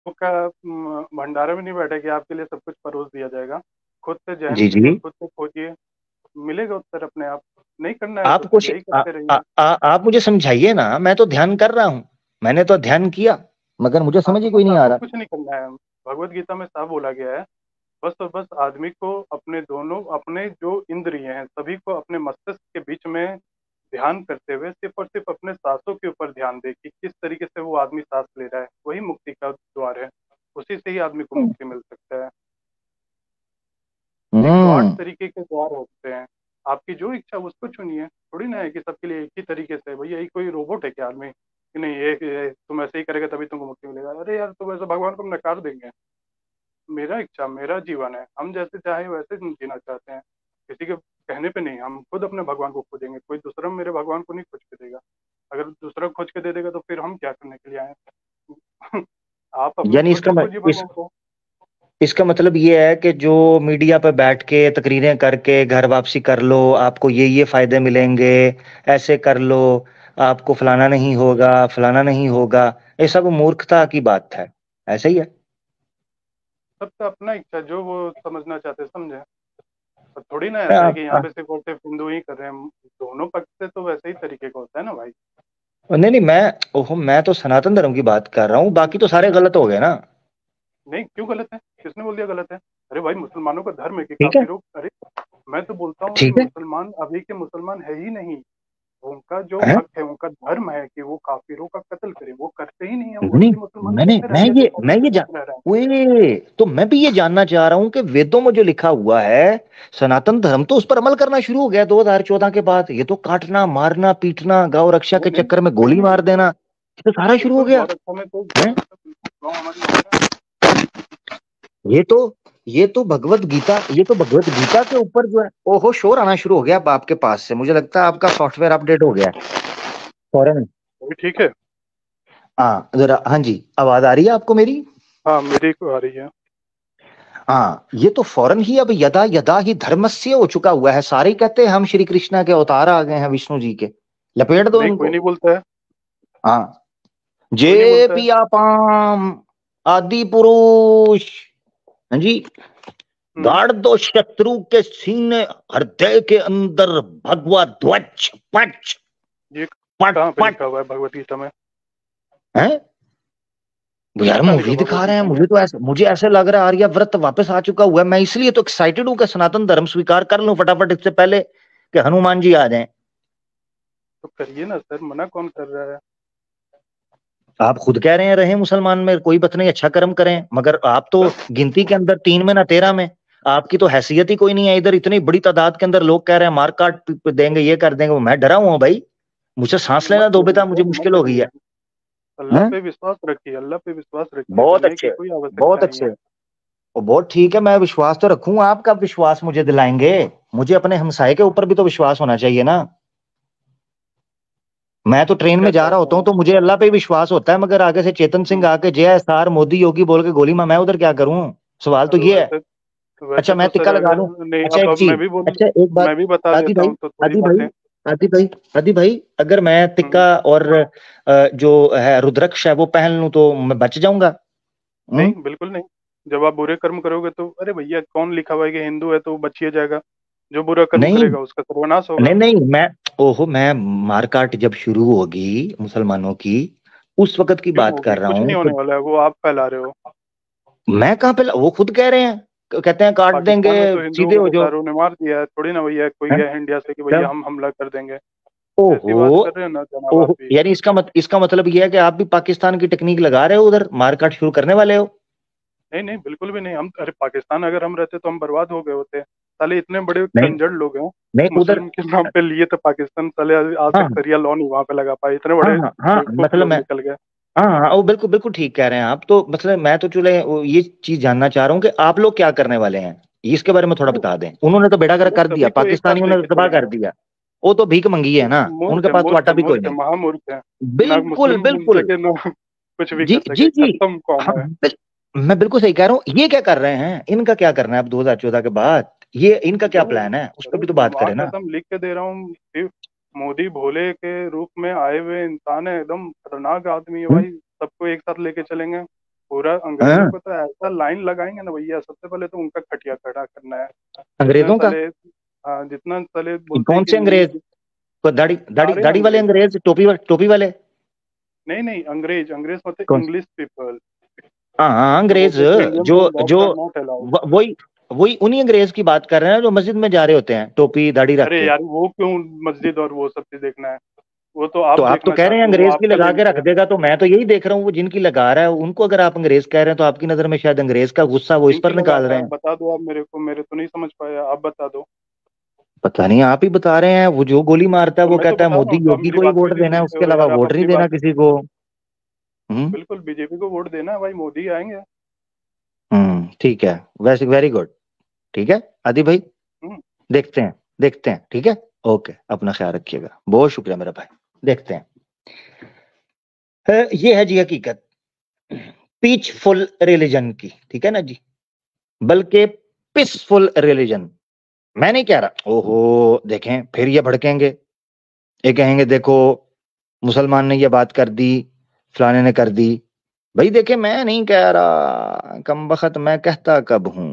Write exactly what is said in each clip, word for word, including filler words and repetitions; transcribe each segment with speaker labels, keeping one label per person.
Speaker 1: का म, भंडारे में नहीं बैठे कि आपके लिए सब कुछ परोस दिया जाएगा। खुद से जहन
Speaker 2: जी
Speaker 1: कीजिए,
Speaker 2: जी।
Speaker 1: खुद से खोजिए, मिलेगा उत्तर अपने आप। नहीं करना है
Speaker 2: आप
Speaker 1: कुछ,
Speaker 2: कुछ
Speaker 1: यही
Speaker 2: आ,
Speaker 1: करते
Speaker 2: आ,
Speaker 1: रहिए।
Speaker 2: आ, आप मुझे समझाइए ना, मैं तो ध्यान कर रहा हूँ, मैंने तो ध्यान किया, मगर मुझे
Speaker 1: हाँ
Speaker 2: समझ
Speaker 1: तो
Speaker 2: ही
Speaker 1: बस
Speaker 2: कोई नहीं आ
Speaker 1: आपको
Speaker 2: रहा।
Speaker 1: कुछ नहीं करना है। भगवत गीता में साफ बोला गया है, बस और बस आदमी को अपने दोनों, अपने जो इंद्रिय हैं सभी को अपने मस्तिष्क के बीच में ध्यान करते हुए सिर्फ और सिर्फ अपने सांसों के ऊपर ध्यान दे कि किस तरीके से वो आदमी सांस ले रहा है, वही मुक्ति का द्वार है। उसी से ही आदमी को मुक्ति मिल सकता है। एक सौ आठ
Speaker 2: हम्म।
Speaker 1: तरीके के द्वार होते हैं। आपकी जो इच्छा उसको चुनिए, थोड़ी ना है कि सबके लिए एक ही तरीके से। भैया यही कोई रोबोट है क्या आदमी कि नहीं, ये, ये तुम ऐसे ही करेगा तभी तुमको मुक्ति मिलेगा? अरे यार, तुम ऐसे भगवान को हम नकार देंगे? मेरा इच्छा, मेरा जीवन है, हम जैसे चाहे वैसे हम जीना चाहते हैं। किसी के कहने पे नहीं, हम खुद अपने भगवान को खोजेंगे, कोई दूसरा मेरे भगवान को नहीं खोज के देगा। अगर दूसरा खोज के दे देगा तो फिर हम क्या करने के लिए आए हैं? आप अपने
Speaker 2: यानी
Speaker 1: खुद
Speaker 2: इसका
Speaker 1: से
Speaker 2: मत,
Speaker 1: खोजिए
Speaker 2: इस
Speaker 1: भगवान को।
Speaker 2: इसका मतलब ये है कि जो मीडिया पे बैठ के तकरीरें करके घर वापसी कर लो, आपको ये ये फायदे मिलेंगे, ऐसे कर लो, आपको फलाना नहीं होगा, फलाना नहीं होगा, ये सब मूर्खता की बात है। ऐसा ही है।
Speaker 1: सबका अपना इच्छा, जो वो समझना चाहते हैं समझे। और थोड़ी ना ऐसा है
Speaker 2: आप,
Speaker 1: कि यहाँ पे सिर्फ और सिर्फ हिंदू ही कर रहे हैं। दोनों पक्ष से तो वैसे ही तरीके का होता है ना भाई।
Speaker 2: नहीं नहीं, मैं, ओहो, मैं तो सनातन धर्म की बात कर रहा हूँ, बाकी तो सारे गलत हो गए ना।
Speaker 1: नहीं, क्यों गलत है? किसने बोल दिया गलत है? अरे भाई, मुसलमानों का धर्म है कि
Speaker 2: ठीक है।
Speaker 1: काफी लोग, अरे मैं तो बोलता हूँ कि
Speaker 2: ठीक है।
Speaker 1: मुसलमान अभी के मुसलमान है ही नहीं। उनका जो
Speaker 2: हैं?
Speaker 1: हक है, उनका धर्म है कि वो काफिरों का कत्ल करे, वो करते ही नहीं है। वो
Speaker 2: नहीं,
Speaker 1: ऐसे मुसलमान
Speaker 2: मैंने
Speaker 1: कैसे रह
Speaker 2: मैं
Speaker 1: गए जो
Speaker 2: ये
Speaker 1: काफिर
Speaker 2: मैं
Speaker 1: के
Speaker 2: ये जा
Speaker 1: साथ रह रहे हैं?
Speaker 2: ओए, तो मैं भी ये जानना चाह रहा हूँ कि वेदों में जो लिखा हुआ है, सनातन धर्म तो उस पर अमल करना शुरू हो गया दो हज़ार चौदह के बाद। ये तो काटना, मारना, पीटना, गौ रक्षा
Speaker 1: नहीं
Speaker 2: के
Speaker 1: नहीं
Speaker 2: चक्कर में
Speaker 1: नहीं
Speaker 2: गोली
Speaker 1: नहीं,
Speaker 2: मार देना, ये तो सारा शुरू हो
Speaker 1: बिल्कुल
Speaker 2: गया।
Speaker 1: गौरक्षा में तो
Speaker 2: हैं?
Speaker 1: गौरक्षा बिल्कुल गाँव हमारी है।
Speaker 2: ये तो ये तो भगवत गीता ये तो भगवत गीता के ऊपर जो है, ओहो, शोर आना शुरू हो गया अब आपके पास से, मुझे लगता है आपका सॉफ्टवेयर अपडेट हो गया है फौरन।
Speaker 1: अभी ठीक है।
Speaker 2: हाँ जरा, हाँ जी, आवाज आ रही है आपको मेरी?
Speaker 1: हाँ, मेरी को आ रही है।
Speaker 2: हाँ, ये तो फौरन ही अब यदा यदा ही धर्मस्य हो चुका हुआ है। सारे ही कहते हैं हम श्री कृष्णा के अवतार आ गए हैं, विष्णु जी के। लपेट दो
Speaker 1: नहीं, कोई
Speaker 2: इनको।
Speaker 1: नहीं बोलता है।
Speaker 2: हाँ।
Speaker 1: कोई नहीं
Speaker 2: जे
Speaker 1: बोलता है।
Speaker 2: पिया पाम आदि पुरुष। हाँ जी।
Speaker 1: हम्म।
Speaker 2: गाड़ दो शत्रु के सीने, हृदय के अंदर भगवा ध्वज पच
Speaker 1: ये
Speaker 2: पट
Speaker 1: कहाँ पे
Speaker 2: पट।
Speaker 1: लिखा हुआ है भगवत गीता में?
Speaker 2: है।
Speaker 1: ये
Speaker 2: यार
Speaker 1: कहाँ लिखा
Speaker 2: मूवी
Speaker 1: हुआ है
Speaker 2: दिखा
Speaker 1: भगवत
Speaker 2: रहे हैं,
Speaker 1: गीता में?
Speaker 2: मुझे तो ऐसे मुझे ऐसे लग रहा है आर्यव्रत वापस आ चुका हुआ है। मैं इसलिए तो एक्साइटेड हूँ कि सनातन धर्म स्वीकार कर लूं फटाफट, इससे पहले कि हनुमान जी आ जाएं।
Speaker 1: तो करिए ना सर, मना कौन कर रहा है?
Speaker 2: आप खुद कह रहे हैं रहे मुसलमान में, कोई बात नहीं, अच्छा कर्म करें, मगर आप तो
Speaker 1: सर,
Speaker 2: गिनती के अंदर तीन में ना तेरह में। आपकी तो हैसियत ही कोई नहीं है इधर। इतनी बड़ी तादाद के अंदर लोग कह रहे हैं मार काट देंगे, ये कर देंगे, मैं डरा हुआ हूं भाई। मुझे सांस
Speaker 1: मत
Speaker 2: लेना दो
Speaker 1: डरिए
Speaker 2: बेटा, मुझे
Speaker 1: सर, मत
Speaker 2: मुश्किल हो गई
Speaker 1: डरिए।
Speaker 2: है।
Speaker 1: अल्लाह
Speaker 2: हैं?
Speaker 1: पे विश्वास रखिए, अल्लाह पे विश्वास रखिए,
Speaker 2: बहुत
Speaker 1: डरने की
Speaker 2: अच्छे।
Speaker 1: कोई
Speaker 2: बहुत
Speaker 1: आवश्यकता नहीं
Speaker 2: अच्छे।
Speaker 1: है।
Speaker 2: और बहुत ठीक है, मैं विश्वास तो रखूंगा, आपका विश्वास मुझे दिलाएंगे। मुझे अपने हमसाये के ऊपर भी तो विश्वास होना चाहिए ना। मैं तो
Speaker 1: आप
Speaker 2: ट्रेन में
Speaker 1: क्या
Speaker 2: जा रहा
Speaker 1: चाहते
Speaker 2: होता हूँ
Speaker 1: हैं?
Speaker 2: तो मुझे अल्लाह पे ही विश्वास होता है, मगर आगे से चेतन सिंह
Speaker 1: हम्म,
Speaker 2: आके जय सार मोदी योगी बोल के गोली मार, मैं उधर क्या करूं? सवाल तो ये है।
Speaker 1: वैसे
Speaker 2: अच्छा,
Speaker 1: वैसे
Speaker 2: मैं
Speaker 1: तो सर,
Speaker 2: टिक्का लगा
Speaker 1: अगर
Speaker 2: लूं?
Speaker 1: नहीं,
Speaker 2: अच्छा
Speaker 1: अब
Speaker 2: एक
Speaker 1: अब मैं
Speaker 2: चीज,
Speaker 1: भी बोल,
Speaker 2: अच्छा एक बात,
Speaker 1: मैं भी बता
Speaker 2: आदि
Speaker 1: देता
Speaker 2: भाई,
Speaker 1: हूँ तो थोड़ी
Speaker 2: आदि
Speaker 1: बातें।
Speaker 2: भाई, आदि भाई, आदि भाई, अगर मैं
Speaker 1: हम्म,
Speaker 2: टिक्का और अ, जो है रुद्राक्ष है वो पहन लूं तो मैं बच जाऊंगा? हम्म?
Speaker 1: नहीं, बिल्कुल नहीं। जब आप बुरे कर्म करोगे तो, अरे भैया, कौन लिखा हुआ है कि हिंदू है तो वो बचिए जाएगा? जो बुरा कर्म
Speaker 2: नहीं
Speaker 1: करेगा उसका सर्वनाश
Speaker 2: नहीं
Speaker 1: होगा।
Speaker 2: नहीं, मैं, ओहो, मैं मारकाट जब शुरू होगी मुसलमानों की, उस वक्त की
Speaker 1: क्यों
Speaker 2: बात
Speaker 1: होगी?
Speaker 2: कर रहा
Speaker 1: कुछ
Speaker 2: हूँ
Speaker 1: नहीं
Speaker 2: तो।
Speaker 1: होने वाला है, वो आप फैला रहे हो।
Speaker 2: मैं कहाँ पे, वो खुद कह रहे हैं, कहते हैं काट देंगे,
Speaker 1: पाकिस्तान में तो हिंदुओं
Speaker 2: सीधे
Speaker 1: को
Speaker 2: हो जाओ।
Speaker 1: बेचारों ने मार दिया है, थोड़ी ना भैया कोई
Speaker 2: हैं?
Speaker 1: गया है इंडिया से कि भैया
Speaker 2: तब,
Speaker 1: हम हमला कर देंगे। ऐसी
Speaker 2: ओहो,
Speaker 1: बात कर रहे हैं ना जनाब आप
Speaker 2: ओहो,
Speaker 1: भी।
Speaker 2: यानी इसका मत इसका मतलब ये है कि आप भी पाकिस्तान की टेक्निक लगा रहे हो, उधर मारकाट शुरू करने वाले हो?
Speaker 1: नहीं नहीं, बिल्कुल भी नहीं। हम, अरे पाकिस्तान अगर हम रहते तो हम बर्बाद हो गए होते। साले इतने बड़े
Speaker 2: नहीं
Speaker 1: कंजर लोग हैं,
Speaker 2: नहीं, उधर,
Speaker 1: मुस्लिम के नाम पे लिए थे पाकिस्तान, साले आज आज तक
Speaker 2: हाँ
Speaker 1: सरिया लॉ नहीं वहां पे लगा पाए, इतने
Speaker 2: हाँ
Speaker 1: बड़े
Speaker 2: हाँ हाँ,
Speaker 1: बेवकूफ
Speaker 2: मतलब
Speaker 1: लोग
Speaker 2: मैं,
Speaker 1: निकल गए।
Speaker 2: हाँ हाँ, वो बिल्कुल बिल्कुल ठीक कह रहे हैं आप तो। मतलब मैं तो चले वो ये चीज जानना चाह रहा हूँ कि आप लोग क्या करने वाले हैं, इसके बारे में थोड़ा
Speaker 1: अरे
Speaker 2: बता दें। उन्होंने तो बेड़ा गर्क
Speaker 1: वो
Speaker 2: कर दिया,
Speaker 1: सभी को एक साथ
Speaker 2: पाकिस्तानियों ने
Speaker 1: लेके
Speaker 2: तो तबाह कर
Speaker 1: चलेंगे।
Speaker 2: दिया। वो तो भीख मंगी है ना,
Speaker 1: मूर्ख
Speaker 2: उनके
Speaker 1: है,
Speaker 2: पास तो
Speaker 1: मूर्ख
Speaker 2: आटा
Speaker 1: है,
Speaker 2: भी कोई
Speaker 1: मूर्ख है,
Speaker 2: नहीं।
Speaker 1: महामूर्ख है। ना
Speaker 2: बिल्कुल
Speaker 1: मुस्लिम बन
Speaker 2: बिल्कुल।
Speaker 1: सके ना कुछ भी
Speaker 2: जी
Speaker 1: कर
Speaker 2: जी
Speaker 1: सके,
Speaker 2: जी।
Speaker 1: खत्म कौम
Speaker 2: हाँ,
Speaker 1: है।
Speaker 2: बिल, मैं बिल्कुल सही कह रहा हूँ। ये क्या कर रहे हैं, इनका क्या करना है अब दो हज़ार चौदह के बाद? ये इनका क्या
Speaker 1: जो,
Speaker 2: प्लान है, उस पर
Speaker 1: अरे
Speaker 2: भी तो बात
Speaker 1: माँ
Speaker 2: करें ना।
Speaker 1: कसम लिख के दे रहा हूँ, सिर्फ मोदी भोले के रूप में आए हुए इंसान है, एकदम खतरनाक आदमी है
Speaker 2: हम्म?
Speaker 1: भाई। सबको एक साथ लेके चलेंगे। पूरा अंग्रेजों
Speaker 2: हाँ,
Speaker 1: को तो ऐसा लाइन लगाएंगे ना भैया, सबसे पहले तो उनका खटिया खड़ा करना है। जितने
Speaker 2: अंग्रेजों का?
Speaker 1: साले, हाँ जितना साले
Speaker 2: कि
Speaker 1: बोलते हैं
Speaker 2: कौन
Speaker 1: कि
Speaker 2: से
Speaker 1: नहीं,
Speaker 2: अंग्रेज? कोई दाढ़ी दाढ़ी
Speaker 1: सारे
Speaker 2: दाढ़ी वाले
Speaker 1: अंग्रेज,
Speaker 2: अंग्रेज, टोपी वाले, टोपी वाले?
Speaker 1: नहीं नहीं, अंग्रेज, अंग्रेज मतलब
Speaker 2: कौन?
Speaker 1: इंग्लिश पीपल,
Speaker 2: हाँ हाँ,
Speaker 1: जो
Speaker 2: अंग्रेज।
Speaker 1: बोलते हैं कि इंडियन
Speaker 2: जो
Speaker 1: विल नॉट
Speaker 2: जो
Speaker 1: नॉट अलाउड।
Speaker 2: व- वही वही उन्हीं अंग्रेज की बात कर रहे हैं जो मस्जिद में जा रहे होते हैं टोपी दाढ़ी रख
Speaker 1: अरे
Speaker 2: के।
Speaker 1: यार वो क्यों मस्जिद और वो सब चीज देखना है, वो तो
Speaker 2: तो
Speaker 1: आप
Speaker 2: आप तो
Speaker 1: देखना
Speaker 2: कह रहे हैं
Speaker 1: चाहते हो, वो
Speaker 2: अंग्रेज की
Speaker 1: आपका
Speaker 2: लगा
Speaker 1: लिंक
Speaker 2: के रख
Speaker 1: है।
Speaker 2: देगा, तो मैं तो यही देख रहा हूँ, वो जिनकी लगा रहा है उनको अगर आप अंग्रेज कह रहे हैं तो आपकी नजर में शायद अंग्रेज का गुस्सा वो इस
Speaker 1: लिंक
Speaker 2: पर
Speaker 1: लगा
Speaker 2: निकाल
Speaker 1: रहा
Speaker 2: रहे
Speaker 1: है,
Speaker 2: हैं।
Speaker 1: बता दो आप मेरे को, मेरे तो नहीं समझ पाया, आप बता दो।
Speaker 2: पता नहीं, आप ही बता रहे हैं। वो जो गोली मारता है
Speaker 1: तो
Speaker 2: वो
Speaker 1: मैं तो
Speaker 2: कहता है
Speaker 1: बता रहा
Speaker 2: मोदी
Speaker 1: हूँ, तो आप
Speaker 2: योगी
Speaker 1: मेरी
Speaker 2: को ही
Speaker 1: बात क्यों
Speaker 2: वोट
Speaker 1: नहीं
Speaker 2: देना है,
Speaker 1: सुनते
Speaker 2: उसके
Speaker 1: हो
Speaker 2: अलावा
Speaker 1: यार, आप
Speaker 2: वोट नहीं
Speaker 1: अपनी
Speaker 2: देना
Speaker 1: बात,
Speaker 2: किसी को। हम्म।
Speaker 1: बिल्कुल बीजेपी को वोट देना भाई, मोदी आएंगे।
Speaker 2: हम्म, ठीक है। वैसे वेरी गुड। ठीक है आदि भाई,
Speaker 1: हम्म।
Speaker 2: देखते हैं, देखते हैं, ठीक है। ओके, अपना ख्याल रखिएगा, बहुत शुक्रिया मेरा भाई। देखते हैं। अ, ये है जी हकीकत पीचफुल रिलीजन की, ठीक है ना जी, बल्कि पीसफुल रिलीजन। मैं नहीं कह रहा, ओहो देखें फिर ये भड़केंगे, ये कहेंगे देखो मुसलमान ने ये बात कर दी, फलाने ने कर दी। भाई देखे, मैं नहीं कह रहा, कम बखत मैं कहता कब हूं।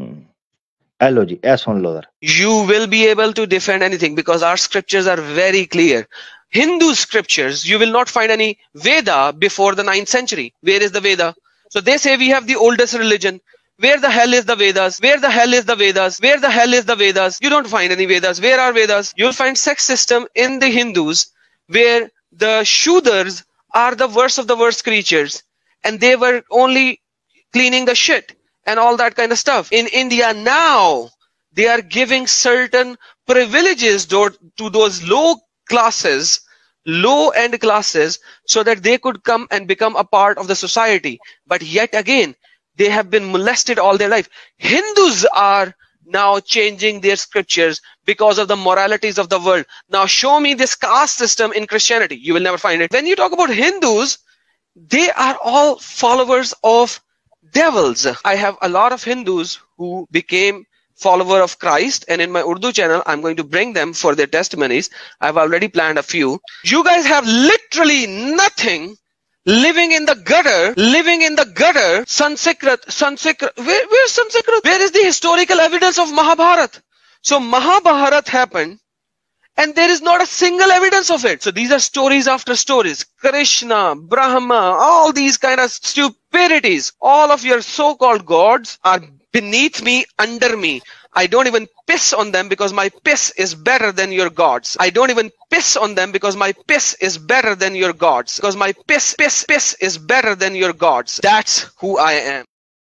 Speaker 2: हेलो जी, ऐ सुन लो जरा।
Speaker 3: You will be able to defend anything because our scriptures are very clear. Hindu scriptures, you will not find any Veda before the ninth century. Where is the Veda? So they say we have the oldest religion. Where the hell is the Vedas? Where the hell is the Vedas? Where the hell is the Vedas? You don't find any Vedas. Where are Vedas? You'll find sex system in the Hindus where the Shudras are the worst of the worst creatures and they were only cleaning the shit and all that kind of stuff. In India now, they are giving certain privileges to, to those low classes, low end classes, so that they could come and become a part of the society. But yet again, they have been molested all their life. Hindus are now changing their scriptures because of the moralities of the world. Now show me this caste system in Christianity. You will never find it. When you talk about Hindus, they are all followers of devils. I have a lot of Hindus who became follower of Christ, and in my Urdu channel I'm going to bring them for their testimonies. I've already planned a few. You guys have literally nothing, living in the gutter, living in the gutter. Sanskrit, Sanskrit, where, where's Sanskrit? Where is the historical evidence of Mahabharat? So Mahabharat happened and there is not a single evidence of it. So these are stories after stories. Krishna, Brahma, all these kind of stupidities. All of your so-called gods are beneath me, under me. I don't even piss on them because my piss is better than your gods. I don't even piss on them because my piss is better than your gods. Because my piss, piss, piss is better than your gods. That's who I am.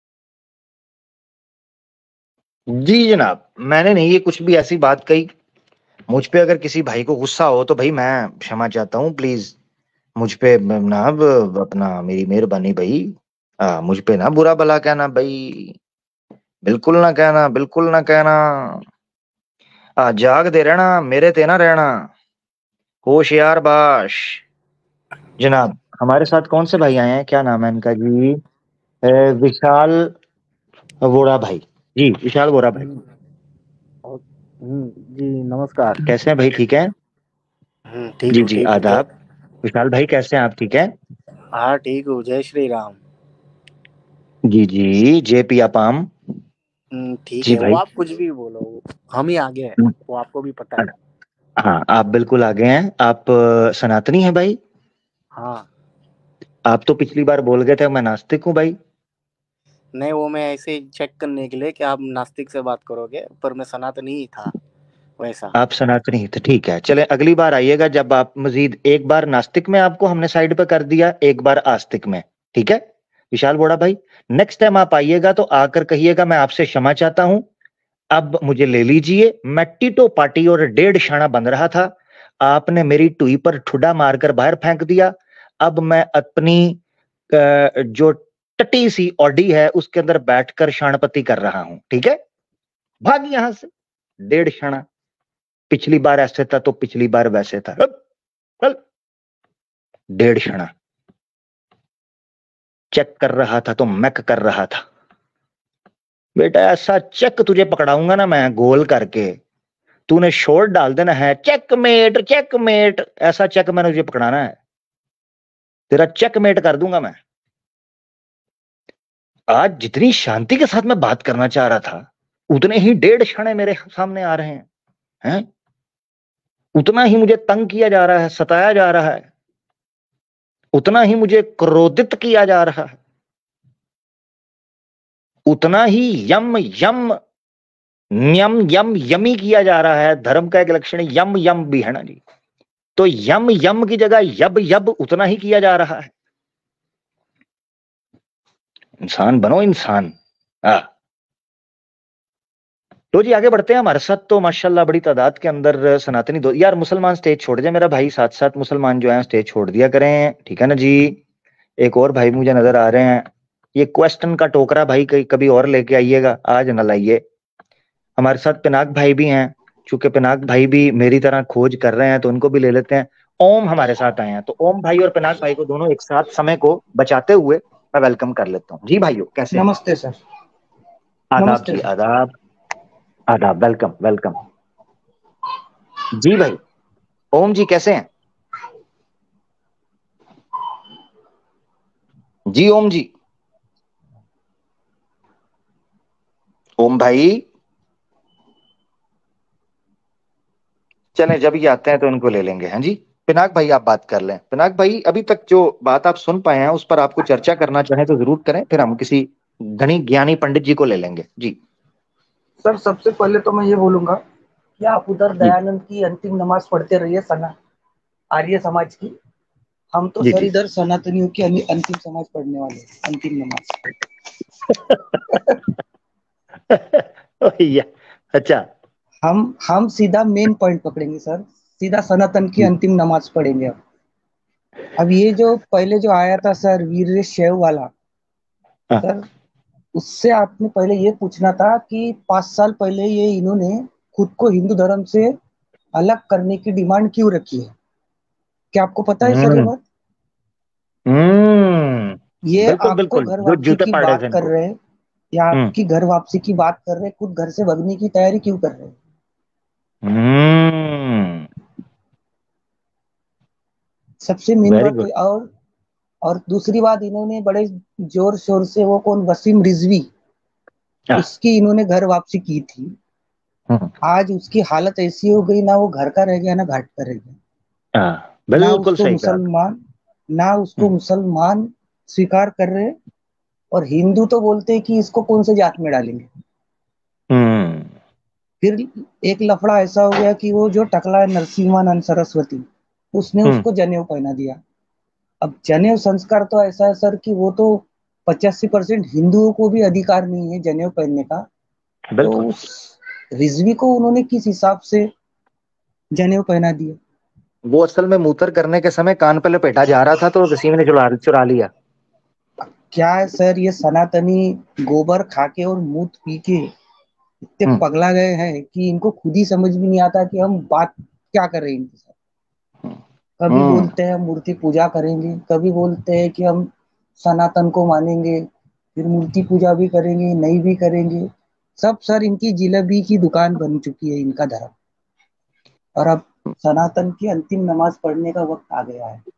Speaker 2: जी जनाब, मैंने नहीं ये कुछ भी ऐसी बात कही। मुझ पे अगर किसी भाई को गुस्सा हो तो भाई मैं क्षमा चाहता हूँ, प्लीज मुझ पे ना अब अपना मेरी मेहरबानी भाई, आ, मुझ पे ना बुरा भला कहना भाई, बिल्कुल ना कहना, बिल्कुल ना कहना। आ, जाग दे रहना, मेरे ते ना रहना, होशियार बाश। जनाब, हमारे साथ कौन से भाई आए हैं, क्या नाम है इनका जी? ए, विशाल वोरा भाई। जी विशाल वोरा भाई,
Speaker 4: हम्म, और- हम्म, जी नमस्कार।
Speaker 2: कैसे हैं भाई, ठीक है?
Speaker 4: हम्म, ठीक
Speaker 2: जी
Speaker 4: हूँ,
Speaker 2: जी
Speaker 4: ठीक हूँ। जय
Speaker 2: आदाब। विशाल भाई कैसे हैं आप, ठीक है?
Speaker 4: हाँ ठीक हूँ, जय श्री राम।
Speaker 2: जी जी, जे पी अपाम।
Speaker 4: हम्म, ठीक
Speaker 2: जी
Speaker 4: है, वो
Speaker 2: भाई।
Speaker 4: आप कुछ भी बोलो, वो हम ही आगे हैं, वो आपको भी पता है।
Speaker 2: हाँ, आप बिल्कुल आगे हैं। आप अ, सनातनी हैं भाई?
Speaker 4: हाँ
Speaker 2: आप तो पिछली बार बोल गए थे मैं नास्तिक हूँ भाई।
Speaker 4: नहीं, वो मैं ऐसे ही चेक करने के लिए कि आप नास्तिक से बात करोगे, पर मैं सनातनी ही था वैसा।
Speaker 2: आप सनातनी ही थे, ठीक है। चले अगली बार आइएगा जब आप मजीद, एक बार नास्तिक में आपको हमने साइड पे कर दिया, एक बार आस्तिक में, ठीक है विशाल बोड़ा भाई? नेक्स्ट टाइम आप आइएगा तो आकर कहिएगा मैं आपसे क्षमा चाहता हूं, अब मुझे ले लीजिए, मैं टीटो पार्टी और डेढ़ शाना बन रहा था, आपने मेरी टुई पर ठुड्डा मारकर बाहर फेंक दिया। अब मैं अपनी अ, जो टटी सी ऑडी है उसके अंदर बैठकर शाणपति कर रहा हूं, ठीक है? भाग यहां से, डेढ़ शाना। पिछली बार ऐसे था तो पिछली बार वैसे था, हप, हल। डेढ़ क्षणा चेक कर रहा था तो मैक कर रहा था। बेटा ऐसा चेक तुझे पकड़ाऊंगा ना मैं गोल करके, तूने शॉट डाल देना है, चेकमेट चेकमेट, ऐसा चेक मैंने तुझे पकड़ाना है, तेरा चेकमेट कर दूंगा मैं। आज जितनी शांति के साथ मैं बात करना चाह रहा था, उतने ही डेढ़ क्षण मेरे सामने आ रहे हैं, हैं? उतना ही मुझे तंग किया जा रहा है, सताया जा रहा है, उतना ही मुझे क्रोधित किया जा रहा है, उतना ही यम यम यम यम यमी किया जा रहा है। धर्म का एक लक्षण यम यम भी है ना जी, तो यम यम की जगह यब यब उतना ही किया जा रहा है। इंसान बनो इंसान। आ तो जी आगे बढ़ते हैं। हमारे साथ तो माशाल्लाह बड़ी तादाद के अंदर सनातनी दो यार मुसलमान स्टेज छोड़ जाए मेरा भाई, साथ साथ मुसलमान जो है स्टेज छोड़ दिया करें, ठीक है ना जी। एक और भाई मुझे नजर आ रहे हैं, ये क्वेश्चन का टोकरा भाई कभी और लेके आइएगा, आज न लाइए। हमारे साथ पिनाक भाई भी हैं, चूंकि पिनाक भाई भी मेरी तरह खोज कर रहे हैं तो उनको भी ले लेते हैं। ओम हमारे साथ आए हैं, तो ओम भाई और पिनाक भाई को दोनों एक साथ समय को बचाते हुए मैं वेलकम कर लेता हूँ। जी भाइयों कैसे?
Speaker 5: नमस्ते सर।
Speaker 2: आदाब जी, आदाब आदाब, वेलकम वेलकम जी भाई। ओम जी कैसे हैं? जी ओम जी, ओम भाई चलें जब ये आते हैं तो इनको ले लेंगे। हैं जी पिनाक भाई आप बात कर लें। पिनाक भाई अभी तक जो बात आप सुन पाए हैं उस पर आपको चर्चा करना चाहें तो जरूर करें, फिर हम किसी धनी ज्ञानी पंडित जी को ले लेंगे। जी
Speaker 5: सर सबसे पहले तो मैं ये बोलूंगा कि आप उधर दयानंद की अंतिम नमाज पढ़ते रहिए, सना आर्य समाज की। हम तो
Speaker 2: जी
Speaker 5: सर
Speaker 2: जी
Speaker 5: इधर सनातनियों की अंतिम समाज पढ़ने वाले, अंतिम नमाज।
Speaker 2: या, अच्छा
Speaker 5: हम हम सीधा मेन पॉइंट पकड़ेंगे सर, सीधा सनातन की अंतिम नमाज पढ़ेंगे। अब अब ये जो पहले जो आया था सर वीर शैव वाला, सर उससे आपने पहले ये पूछना था कि पांच साल पहले ये इन्होंने खुद को हिंदू धर्म से अलग करने की डिमांड क्यों रखी है? क्या आपको पता है सर ये बात? ये
Speaker 2: बिल्कुल
Speaker 5: आपको
Speaker 2: बिल्कुल,
Speaker 5: घर
Speaker 2: जो
Speaker 5: वापसी
Speaker 2: जूते
Speaker 5: की
Speaker 2: पाड़े
Speaker 5: बात
Speaker 2: थे
Speaker 5: कर
Speaker 2: इनको।
Speaker 5: रहे हैं या आपकी घर वापसी की बात कर रहे हैं, खुद घर से भगने की तैयारी क्यों कर रहे हैं?
Speaker 2: हम्म
Speaker 5: सबसे मेन
Speaker 2: वेरी
Speaker 5: बात
Speaker 2: गुड।
Speaker 5: तो। और और दूसरी बात, इन्होंने बड़े जोर शोर से वो कौन वसीम रिजवी, उसकी इन्होंने घर वापसी की थी। आज उसकी हालत ऐसी हो गई, ना वो घर का रह गया ना घाट का रह गया। ना
Speaker 2: बिल्कुल
Speaker 5: उसको
Speaker 2: सही कहा।
Speaker 5: मुसलमान ना उसको मुसलमान स्वीकार कर रहे, और हिंदू तो बोलते हैं कि इसको कौन से जात में डालेंगे। फिर एक लफड़ा ऐसा हो गया कि वो जो टकला है नरसिम्हानंद सरस्वती, उसने उसको जनेऊ पहना दिया। अब जनेऊ संस्कार तो ऐसा है सर कि वो तो पचासी परसेंट हिंदुओं को भी अधिकार नहीं है जनेऊ पहनने का। तो उस रिजवी को उन्होंने किस हिसाब से जनेऊ पहना दिया?
Speaker 2: वो असल में मूत्र करने के समय कान पे लपेटा जा रहा था तो किसी ने चुरा चुरा लिया।
Speaker 5: क्या है सर, ये सनातनी गोबर खाके और मूत पी के इतने पगला गए हैं कि इनको खुद ही समझ में नहीं आता कि हम बात क्या कर रहे हैं इनके साथ। कभी बोलते हैं मूर्ति पूजा करेंगे, कभी बोलते हैं कि हम सनातन को मानेंगे, फिर मूर्ति पूजा भी करेंगे, नहीं भी करेंगे। सब सर इनकी जिलेबी की दुकान बन चुकी है इनका धर्म। और अब सनातन की अंतिम नमाज पढ़ने का वक्त आ गया है।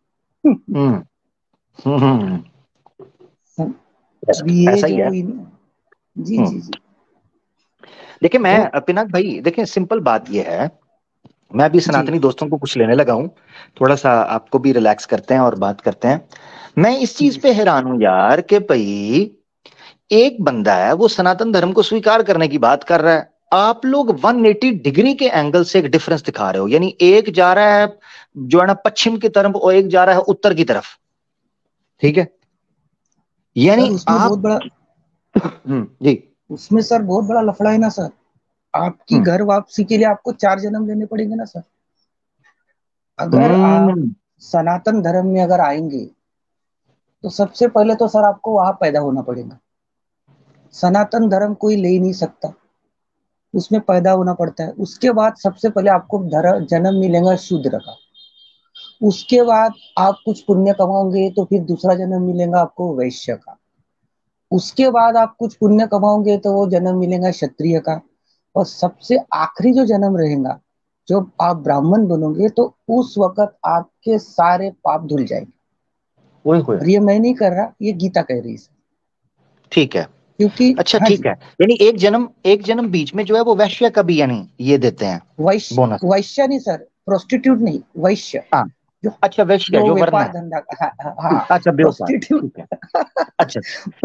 Speaker 5: ये
Speaker 2: ऐसा ही
Speaker 5: जो
Speaker 2: है।
Speaker 5: इन... जी जी जी
Speaker 2: देखिए मैं पिनाक भाई, देखिए सिंपल बात ये है, मैं अभी सनातनी दोस्तों को कुछ लेने लगा हूं, थोड़ा सा आपको भी रिलैक्स करते हैं और बात करते हैं। मैं इस चीज पे हैरान हूं यार कि भाई एक बंदा है वो सनातन धर्म को स्वीकार करने की बात कर रहा है, आप लोग एक सौ अस्सी डिग्री के एंगल से एक डिफरेंस दिखा रहे हो। यानी एक जा रहा है जो है ना पश्चिम की तरफ और एक जा रहा है उत्तर की तरफ, ठीक है? यानी
Speaker 5: उसमें
Speaker 2: आप
Speaker 5: बहुत बड़ा
Speaker 2: जी
Speaker 5: उसमें सर बहुत बड़ा लफड़ा है ना सर। आपकी घर वापसी के लिए आपको चार जन्म लेने पड़ेंगे ना सर। अगर आप सनातन धर्म में अगर आएंगे तो सबसे पहले तो सर आपको वहां पैदा होना पड़ेगा। सनातन धर्म कोई ले ही नहीं सकता, उसमें पैदा होना पड़ता है। उसके बाद सबसे पहले आपको जन्म मिलेगा शूद्र का। उसके बाद आप कुछ पुण्य कमाओगे तो फिर दूसरा जन्म मिलेगा आपको वैश्य का। उसके बाद आप कुछ पुण्य कमाओगे तो वो जन्म मिलेगा क्षत्रिय का। और सबसे आखिरी जो जन्म रहेगा, जब आप ब्राह्मण बनोगे तो उस वक्त आपके सारे पाप धुल जाएंगे। और ये मैं नहीं कर रहा, ये गीता कह रही है।
Speaker 2: ठीक है,
Speaker 5: क्योंकि
Speaker 2: अच्छा
Speaker 5: हाँ
Speaker 2: ठीक
Speaker 5: जी,
Speaker 2: है, यानी एक जन्म एक जन्म बीच में जो है वो वैश्य का भी यानी ये देते हैं
Speaker 5: वैश्य
Speaker 2: बोनस।
Speaker 5: वैश्य नहीं सर, प्रोस्टिट्यूट नहीं, वैश्य
Speaker 2: हाँ,
Speaker 5: जो
Speaker 2: अच्छा वैश्य
Speaker 5: जो
Speaker 2: जो वर्ण
Speaker 5: व्यापार
Speaker 2: है,
Speaker 5: धंधा का, हाँ हाँ, हाँ
Speaker 2: अच्छा व्यापार,
Speaker 5: प्रोस्टिट्यूट।
Speaker 2: ठीक है, अच्छा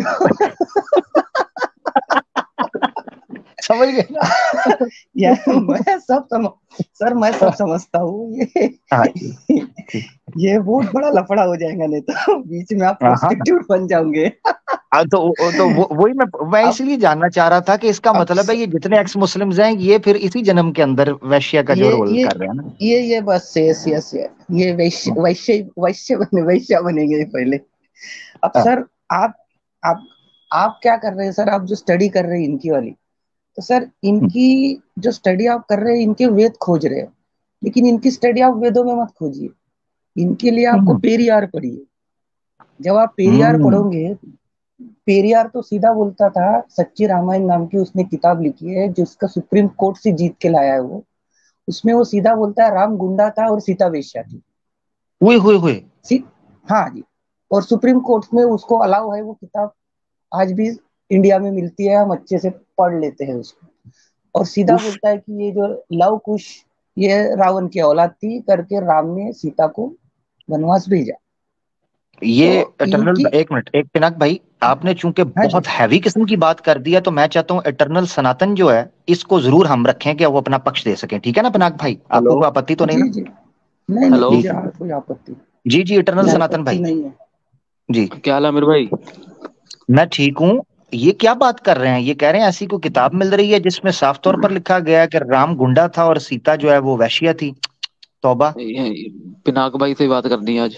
Speaker 2: समझ गए ना?
Speaker 5: यार मैं सब समझ, सर मैं सब समझता हूँ, ये
Speaker 2: हाँ ठीक ठीक,
Speaker 5: ये बहुत बड़ा लफड़ा हो जाएगा, नहीं तो बीच में आप
Speaker 2: हाँ हाँ
Speaker 5: प्रोस्टिट्यूट बन जाओगे।
Speaker 2: हाँ, तो वो- तो वो वही मैं मैं
Speaker 5: अब
Speaker 2: इसलिए जानना चाह रहा था कि इसका
Speaker 5: अब
Speaker 2: मतलब है ये जितने एक्स मुस्लिम्स हैं ये फिर इसी जन्म के अंदर वैश्य का जो
Speaker 5: ये
Speaker 2: रोल
Speaker 5: ये
Speaker 2: कर रहे हैं ना।
Speaker 5: ये ये बस यस यस ये ये वैश्य
Speaker 2: हम्म,
Speaker 5: वैश्य वैश्य बने वैश्य बनेंगे पहले। अब
Speaker 2: हाँ,
Speaker 5: सर आप आप आप क्या कर रहे हैं सर, आप जो स्टडी कर रहे हैं इनकी वाली, तो सर
Speaker 2: हम्म,
Speaker 5: इनकी जो स्टडी आप कर रहे हैं, इनके वेद खोज रहे हो, लेकिन इनकी स्टडी आप वेदों में मत खोजिए, इनके लिए आपको
Speaker 2: हम्म,
Speaker 5: पेरियार पढ़िए। जब आप पेरियार
Speaker 2: हम्म,
Speaker 5: पढ़ोगे, पेरियार तो सीधा बोलता था, सच्ची रामायण नाम की उसने किताब लिखी है जो उसका सुप्रीम कोर्ट से जीत के लाया है वो, उसमें वो सीधा बोलता है राम गुंडा था और सीता वेश्या थी।
Speaker 2: हुए हुए हुए
Speaker 5: सी हाँ जी, और सुप्रीम कोर्ट में उसको अलाउ है, वो किताब आज भी इंडिया में मिलती है, हम अच्छे से पढ़ लेते हैं उसको। और सीधा
Speaker 2: उफ,
Speaker 5: बोलता है कि ये जो लव कुश ये रावण की औलाद थी करके राम ने सीता को वनवास भेजा।
Speaker 2: ये
Speaker 5: तो
Speaker 2: इटरनल,
Speaker 5: इनकी
Speaker 2: एक मिनट, एक पिनाक भाई, आपने चूंकि
Speaker 5: हाँ जी,
Speaker 2: बहुत हैवी किस्म की बात कर दी है तो मैं चाहता हूँ इटरनल सनातन जो है इसको जरूर हम रखें कि वो अपना पक्ष दे सकें, ठीक है ना पिनाक भाई, आपको
Speaker 6: हेलो।
Speaker 2: कोई आपत्ति तो नहीं
Speaker 5: जी
Speaker 2: ना?
Speaker 5: जी, नहीं नहीं,
Speaker 6: हेलो।
Speaker 2: जी
Speaker 5: मुझे आ- कोई आपत्ति
Speaker 2: जी जी, इटरनल
Speaker 5: कोई
Speaker 2: सनातन
Speaker 5: आपत्ति
Speaker 2: भाई
Speaker 5: नहीं है।
Speaker 2: जी।
Speaker 6: क्या हाल है आमिर भाई?
Speaker 2: मैं ठीक हूँ। ये क्या बात कर रहे हैं, ये कह रहे हैं ऐसी कोई किताब मिल रही है जिसमें साफ तौर पर लिखा गया है कि राम गुंडा था और सीता जो है वो वैश्या थी। तौबा।
Speaker 6: ये- पिनाक भाई से बात करनी है आज।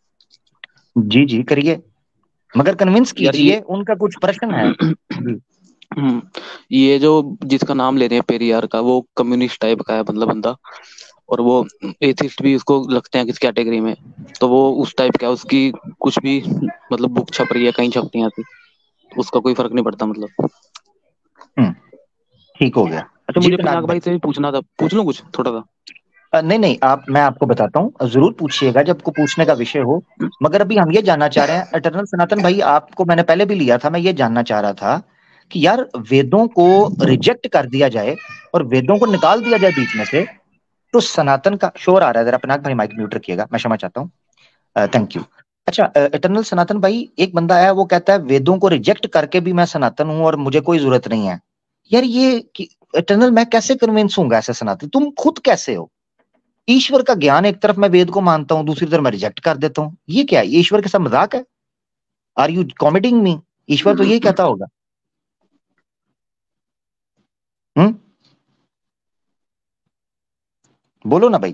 Speaker 2: जी जी करिए, मगर कन्विंस
Speaker 6: यार ये
Speaker 2: कीजिए, उनका कुछ प्रश्न है जी।
Speaker 6: हम्म, ये जो जिसका नाम ले रहे हैं पेरियार का, वो कम्युनिस्ट टाइप का है मतलब बंदा। और वो एथिस्ट भी उसको लगते हैं किस कैटेगरी में। तो वो उस टाइप का है, उसकी कुछ भी मतलब बुक छप रही है, कहीं छपती है ऐसी, तो उसका कोई फर्क नहीं पड़ता मतलब।
Speaker 2: हम्म, ठीक हो गया।
Speaker 6: अच्छा,
Speaker 2: जी
Speaker 6: मुझे
Speaker 2: पिनाक
Speaker 6: पिनाक
Speaker 2: भाई,
Speaker 6: भाई से भी पूछना था, पूछ लूं कुछ थोड़ा सा?
Speaker 2: अ, नहीं नहीं, आप, मैं आपको बताता हूँ, जरूर पूछिएगा जब को पूछने का विषय हो। मगर अभी हम ये जानना चाह रहे हैं अटर्नल सनातन भाई, आपको मैंने पहले भी लिया था, मैं ये जानना चाह रहा था कि यार वेदों को रिजेक्ट कर दिया जाए और वेदों को निकाल दिया जाए बीच में से, तो सनातन का शोर आ रहा है, जरा पिनाक भाई माइक म्यूट रखिएगा, मैं क्षमा चाहता हूँ, थैंक यू। अच्छा, इटर्नल सनातन भाई, एक बंदा है वो कहता है वेदों को रिजेक्ट करके भी मैं सनातन हूं और मुझे कोई जरूरत नहीं है। यार ये इटर्नल, मैं कैसे कन्विंस हूंगा ऐसे सनातन, तुम खुद कैसे हो? ईश्वर का ज्ञान एक तरफ मैं वेद को मानता हूं, दूसरी तरफ मैं रिजेक्ट कर देता हूं, ये क्या है? ये ईश्वर के साथ मजाक है? आर यू कॉमेडिंग मी? ईश्वर तो यही कहता होगा। हम्म, बोलो ना भाई।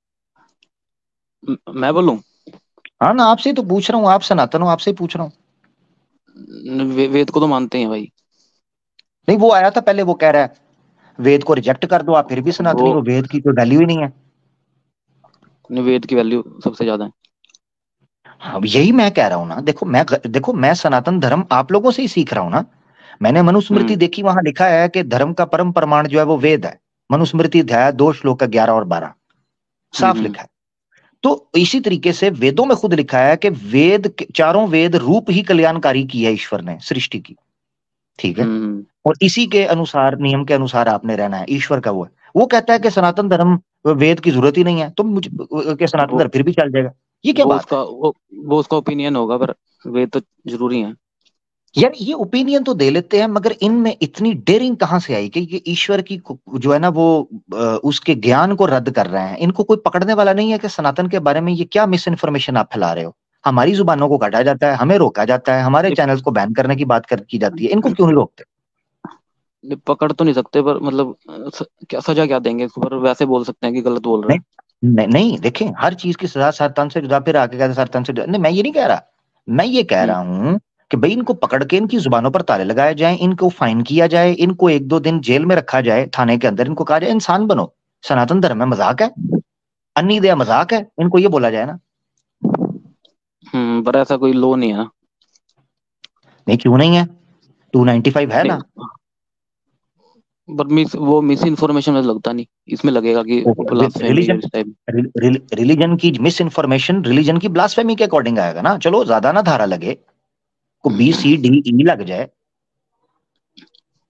Speaker 6: म- मैं बोलूं?
Speaker 2: हाँ ना, आपसे ही तो पूछ रहा हूँ, आप सनातन हो, आपसे ही पूछ रहा हूँ।
Speaker 6: वे, वेद को तो मानते हैं भाई।
Speaker 2: नहीं, वो आया था पहले, वो कह रहा है वेद को रिजेक्ट कर दो आप फिर भी
Speaker 6: वो
Speaker 2: सनातनी हो, वेद की कोई वैल्यू ही नहीं है।
Speaker 6: वेद की वैल्यू सबसे ज्यादा है।
Speaker 2: हाँ, यही मैं कह रहा हूं ना, देखो मैं देखो मैं सनातन धर्म आप लोगों से ही सीख रहा हूं ना। मैंने मनुस्मृति
Speaker 6: हम्म
Speaker 2: देखी, वहां लिखा है कि धर्म का परम प्रमाण जो है वो वेद है। मनुस्मृति अध्याय दो श्लोक ग्यारह और बारह,
Speaker 6: हम्म
Speaker 2: साफ
Speaker 6: हम्म
Speaker 2: लिखा है। तो इसी तरीके से वेदों में खुद लिखा है कि वेद के- चारों वेद रूप ही कल्याणकारी की है ईश्वर ने सृष्टि की, ठीक है।
Speaker 6: हम्म।
Speaker 2: और इसी के अनुसार, नियम के अनुसार आपने रहना है, ईश्वर का वो है। वो कहता है कि सनातन धर्म वेद की जरूरत ही नहीं है, तो मुझे के सनातन
Speaker 6: वो
Speaker 2: धर्म फिर भी चल जाएगा, ये क्या
Speaker 6: वो
Speaker 2: बात है?
Speaker 6: उसका वो वो उसका ओपिनियन होगा, पर वेद तो जरूरी है।
Speaker 2: यार ये ओपिनियन तो दे लेते हैं, मगर इनमें इतनी डेयरिंग कहां से आई कि ये ईश्वर की को- जो है ना वो अ, उसके ज्ञान को रद्द कर रहे हैं। इनको कोई पकड़ने वाला नहीं है कि सनातन के बारे में ये क्या मिस इन्फॉर्मेशन आप फैला रहे हो। हमारी जुबानों को काटा जाता है, हमें रोका जाता है, हमारे
Speaker 6: ये
Speaker 2: चैनल्स को बैन करने की बात कर, की जाती है, इनको क्यों नहीं रोकते?
Speaker 6: ये पकड़ तो नहीं सकते, पर मतलब स, क्या सजा क्या देंगे इसको, पर वैसे बोल सकते हैं कि गलत बोल रहा
Speaker 2: नहीं
Speaker 6: है।
Speaker 2: नहीं, नहीं देखें, हर चीज की सजा सरतन से जुदा, फिर आके कहते सरतन से जुदा, नहीं मैं ये नहीं कह रहा। मैं ये कह
Speaker 6: हम्म
Speaker 2: रहा हूं कि भाई इनको पकड़ के इनकी जुबानों पर ताले लगाए जाएं, इनको फाइन किया जाए, इनको एक दो दिन जेल में रखा जाए, थाने के अंदर, इनको कहा जाए इंसान बनो। सनातन धर्म में मजाक है, अन्नी दया मजाक है, इनको ये बोला जाए ना।
Speaker 6: हम्म, पर ऐसा कोई लो नहीं है ना।
Speaker 2: नहीं क्यों नहीं है, टू नाइनटी फाइव है
Speaker 6: नहीं,
Speaker 2: ना।
Speaker 6: पर मिस वो मिस इन्फॉर्मेशन में लगता नहीं, इसमें लगेगा कि ब्लास्फेमी और
Speaker 2: रिलीजन,
Speaker 6: इस टाइप।
Speaker 2: रिलीजन की मिस इन्फॉर्मेशन रिलीजन की ब्लास्फेमी के अकॉर्डिंग आएगा ना। चलो ज्यादा ना धारा लगे, को बी सी डी ई लग जाए,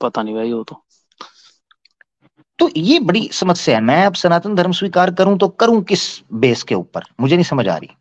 Speaker 6: पता नहीं भाई वो तो।
Speaker 2: तो ये बड़ी समस्या है। मैं अब सनातन धर्म स्वीकार करूं तो करूं किस बेस के ऊपर, मुझे नहीं समझ आ रही।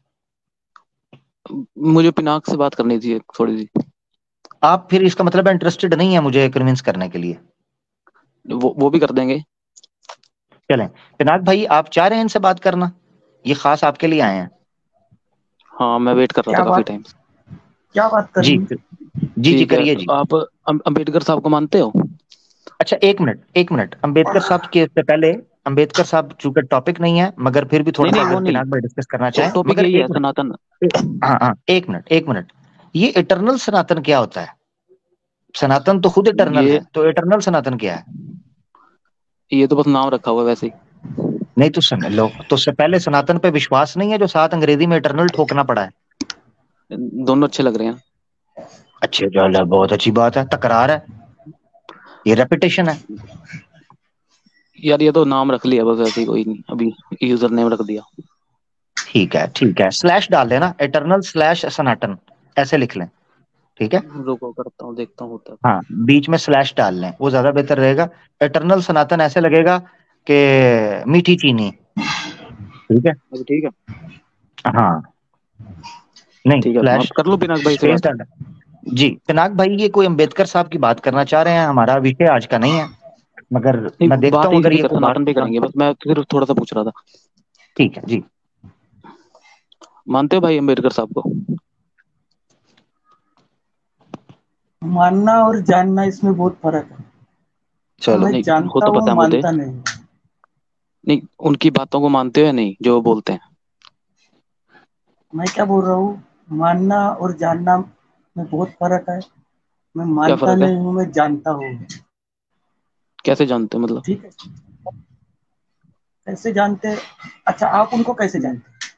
Speaker 6: मुझे पिनाक से बात करनी थी थोड़ी सी।
Speaker 2: आप फिर इसका मतलब इंटरेस्टेड नहीं है मुझे कन्विंस करने के लिए?
Speaker 6: वो वो भी कर देंगे।
Speaker 2: चलें, पिनाक भाई आप चाह रहे हैं इनसे बात करना? ये खास आपके लिए आए हैं।
Speaker 6: हाँ मैं वेट कर रहा
Speaker 5: क्या
Speaker 6: था काफी
Speaker 5: बात
Speaker 6: टाइम से।
Speaker 5: क्या बात
Speaker 2: जी
Speaker 5: करनी?
Speaker 2: जी जी
Speaker 6: ठीक है,
Speaker 2: करिए जी।
Speaker 6: आप अम- अम्बेडकर साहब को मानते हो?
Speaker 2: अच्छा एक मिनट एक मिनट, अंबेडकर साहब के से पहले, अंबेडकर साहब चूंकि टॉपिक नहीं है, मगर फिर भी थोड़ा
Speaker 6: नहीं
Speaker 2: सा
Speaker 6: नहीं वो
Speaker 2: अगर
Speaker 6: नहीं,
Speaker 2: पिनाक भाई डिस्कस करना
Speaker 6: तो
Speaker 2: चाहें,
Speaker 6: टॉपिक
Speaker 2: मगर
Speaker 6: यही है
Speaker 2: एक मिनट।
Speaker 6: सनातन।
Speaker 2: हाँ हाँ एक मिनट एक मिनट। ये इटरनल सनातन क्या होता है? सनातन तो खुद इटरनल
Speaker 6: ये
Speaker 2: है, तो इटरनल सनातन क्या है?
Speaker 6: ये तो बस नाम रखा हुआ है वैसे ही।
Speaker 2: नहीं तो सुन लो, तो उससे पहले सनातन पे विश्वास नहीं है जो साथ अंग्रेजी में इटरनल ठोकना पड़ा है?
Speaker 6: दोनों अच्छे लग रहे हैं।
Speaker 2: अच्छे, चलो बहुत अच्छी बात है, तकरार है, ये रेपिटेशन है।
Speaker 6: यार ये तो नाम रख लिया बस ऐसे ही, कोई नहीं अभी यूजर नेम रख दिया।
Speaker 2: ठीक है ठीक है, स्लैश डाल देना, इटरनल स्लैश सनातन, ऐसे लिख लें। ठीक है,
Speaker 6: रुको करता हूँ, देखता हूँ होता है।
Speaker 2: हाँ बीच में स्लैश डाल लें, वो ज्यादा बेहतर रहेगा। इटरनल सनातन ऐसे लगेगा कि मीठी चीनी। ठीक है,
Speaker 6: अभी ठीक है।
Speaker 2: हाँ नहीं
Speaker 6: ठीक है
Speaker 2: स्लैश
Speaker 6: आप कर लो पिनाक भाई से
Speaker 2: स्पेस
Speaker 6: बात।
Speaker 2: डाल। जी पिनाक भाई, ये कोई अंबेडकर साहब की बात करना चाह रहे हैं, हमारा विषय आज का नहीं है, मगर मैं
Speaker 6: नहीं
Speaker 2: देखता
Speaker 6: बात
Speaker 2: हूँ
Speaker 6: इसी
Speaker 2: अगर
Speaker 6: पे
Speaker 2: ये
Speaker 6: कर,
Speaker 2: कोई बात
Speaker 6: सनातन पे
Speaker 2: करना।
Speaker 6: करेंगे, बस मैं सिर्फ थोड़ा सा पूछ रहा था।
Speaker 2: ठीक है जी।
Speaker 6: मानते हो भाई अम्बेडकर साहब को?
Speaker 5: मानना और जानना इसमें बहुत फर्क है।
Speaker 2: चलो,
Speaker 5: मैं
Speaker 6: नहीं वो
Speaker 5: जानता
Speaker 6: तो पता
Speaker 5: हूँ,
Speaker 6: है मुझे।
Speaker 5: मानता नहीं।
Speaker 6: नहीं उनकी बातों को मानते हो या नहीं जो वो बोलते हैं?
Speaker 5: मैं क्या बोल रहा हूँ, मानना और जानना में बहुत फर्क है। मैं
Speaker 6: क्या
Speaker 5: मानता
Speaker 6: फर्क है?
Speaker 5: नहीं हूँ, मैं जानता हूँ।
Speaker 6: कैसे जानते हो मतलब?
Speaker 5: ठीक है, कैसे जानते हैं? अच्छा, आप उनको कैसे
Speaker 6: हम्म।
Speaker 5: जानते हैं?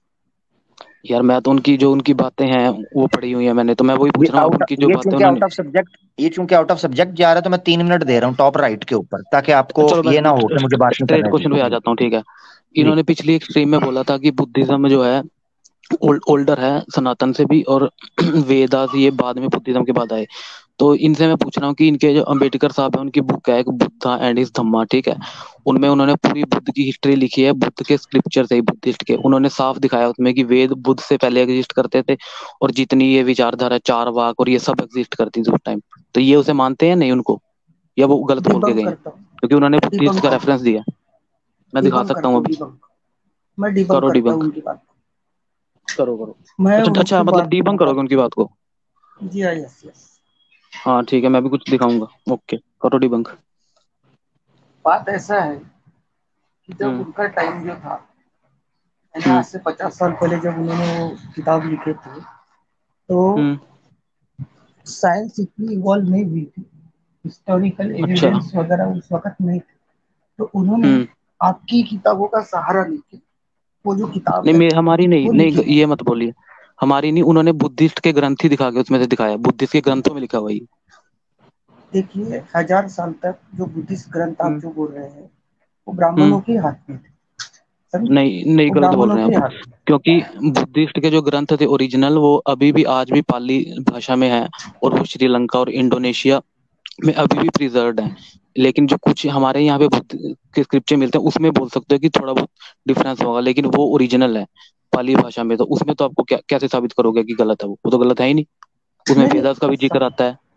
Speaker 6: यार मैं तो उनकी जो उनकी बातें हैं वो पढ़ी हुई है मैंने, तो मैं वही
Speaker 2: ये
Speaker 6: पूछ रहा हूँ, आप
Speaker 2: आउट
Speaker 6: उनकी जो
Speaker 2: ये
Speaker 6: बातें
Speaker 2: चूंकि
Speaker 6: उन्होंने।
Speaker 2: आउट ऑफ सब्जेक्ट ये चूंकि आउट ऑफ सब्जेक्ट जा रहा है, तो मैं तीन मिनट दे रहा हूँ टॉप राइट के ऊपर, ताकि आपको
Speaker 6: चलो मैं
Speaker 2: ये ना हो कि मुझे बात नहीं
Speaker 6: स्ट्रेट
Speaker 2: करने दी।
Speaker 6: क्वेश्चन पे आ
Speaker 2: जी
Speaker 6: जाता हूँ, ठीक है।
Speaker 2: जी
Speaker 6: इन्होंने पिछली एक स्ट्रीम में बोला था कि बुद्धिज्म जो है ओल्ड ओल्डर है सनातन से भी, और वेदास ये बाद में बुद्धिज्म के बाद आए। तो इनसे मैं पूछ रहा हूँ कि इनके जो अम्बेडकर साहब है उनकी बुक है एक बुद्धा एंड हिज धम्मा, ठीक है। उनमें उन्होंने पूरी बुद्ध की हिस्ट्री लिखी है, बुद्ध के स्क्रिप्चर से ही, बुद्धिस्ट के। उन्होंने साफ दिखाया उसमें कि वेद बुद्ध से पहले एग्जिस्ट करते थे, और जितनी ये विचारधारा चार वाक और ये सब एग्जिस्ट करती थी उस टाइम। तो ये उसे मानते हैं नहीं उनको, या वो गलत बोल के
Speaker 5: डिबंक
Speaker 6: गए हैं?
Speaker 5: करता हूँ,
Speaker 6: क्योंकि उन्होंने बुद्धिस्ट
Speaker 5: डिबंक
Speaker 6: का
Speaker 5: करता
Speaker 6: रेफरेंस
Speaker 5: हूँ,
Speaker 6: दिया है। मैं दिखा
Speaker 5: डिबंक
Speaker 6: सकता
Speaker 5: करता
Speaker 6: हूँ
Speaker 5: हूँ,
Speaker 6: अभी।
Speaker 5: डिबंक। मैं डिबंक
Speaker 6: करो
Speaker 5: करता हूँ
Speaker 6: डिबंक।
Speaker 5: उनकी बात को।
Speaker 6: करो करो।
Speaker 5: मैं
Speaker 6: अच्छा
Speaker 5: उनकी
Speaker 6: अच्छा, मतलब
Speaker 5: बात को
Speaker 6: डिबंक करोगे
Speaker 5: बताता
Speaker 6: उनकी बात को?
Speaker 5: हूँ। जी हाँ, यस यस।
Speaker 6: हाँ ठीक है, मैं भी कुछ दिखाऊंगा। ओके करो डिबंक।
Speaker 5: बात ऐसा है कि जब
Speaker 6: हम्म
Speaker 5: उनका टाइम जो था, मैंने
Speaker 6: हम्म
Speaker 5: आज से पचास साल पहले जब उन्होंने वो किताब लिखे थे, तो
Speaker 6: हम्म।
Speaker 5: साइंस इतनी इवॉल्व नहीं हुई थी, हिस्टोरिकल
Speaker 6: अच्छा।
Speaker 5: एविडेंस वगैरह उस वक्त नहीं थे। तो उन्होंने
Speaker 6: हम्म।
Speaker 5: आपकी किताबों का सहारा लेके वो जो किताब
Speaker 6: नहीं
Speaker 5: है
Speaker 6: मैं हमारी नहीं
Speaker 5: वो
Speaker 6: नहीं,
Speaker 5: लिखी है।
Speaker 6: ये मत बोलिए। हमारी नहीं, उन्होंने बुद्धिस्ट के ग्रंथ ही दिखा के उसमें से दिखाया, बुद्धिस्ट के ग्रंथों में लिखा हुआ ये।
Speaker 5: देखिए, हजार साल तक जो बुद्धिस्ट ग्रंथ आप
Speaker 6: हम्म
Speaker 5: जो बोल रहे हैं, वो
Speaker 6: हम्म।
Speaker 5: ब्राह्मणों के हाथ में थे। समझे?
Speaker 6: नहीं नहीं,
Speaker 5: वो
Speaker 6: गलत बोल
Speaker 5: ब्राह्मणों
Speaker 6: रहे हैं
Speaker 5: के
Speaker 6: आप।
Speaker 5: हाथ में।
Speaker 6: क्योंकि बुद्धिस्ट के जो ग्रंथ थे ओरिजिनल, वो अभी भी आज भी पाली भाषा में है, और वो श्रीलंका और इंडोनेशिया में अभी भी प्रिजर्व्ड है। लेकिन जो कुछ हमारे यहाँ पे बुद्ध के स्क्रिप्चर मिलते हैं उसमें बोल सकते हो कि थोड़ा बहुत डिफरेंस होगा, लेकिन वो ओरिजिनल है पाली भाषा में। तो उसमें तो आपको क्या कैसे साबित करोगे कि गलत है? वो वो तो गलत है ही नहीं। उसमें
Speaker 5: नहीं नहीं,
Speaker 6: वेदास का भी जिक्र
Speaker 5: सब
Speaker 6: आता है।